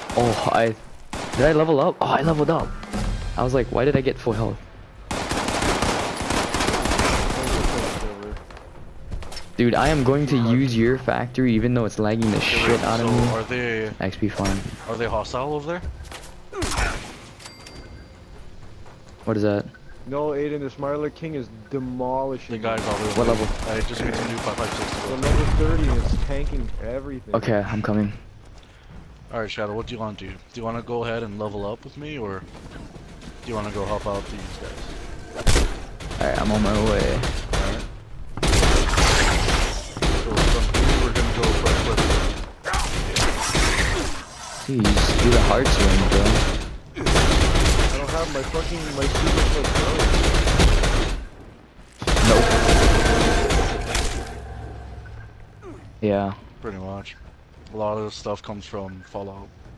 Oh, did I level up? Oh, I leveled up. I was like, why did I get full health? Dude, I am going to use your factory even though it's lagging the shit out of me. Are they XP farm. Are they hostile over there? What is that? No, Aiden, the Smiler King is demolishing. The guys all over. What level? I just made some new 556. The level 30 is tanking everything. Okay, I'm coming. Alright, Shadow, what do you want to do? Do you want to go ahead and level up with me, or do you want to go help out these guys? Alright, I'm on my way. Alright. So from here, we're gonna go first with. Jeez, do the hard swing, bro. I don't have my fucking, my super foot Nope. Yeah. Pretty much. A lot of the stuff comes from Fallout.